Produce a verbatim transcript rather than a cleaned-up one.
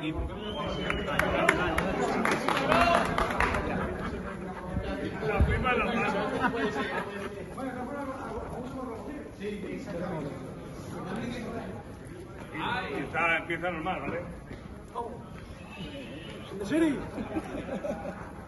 equipo. La prima la mano. Empieza, empieza normal, ¿vale? ¿En serio?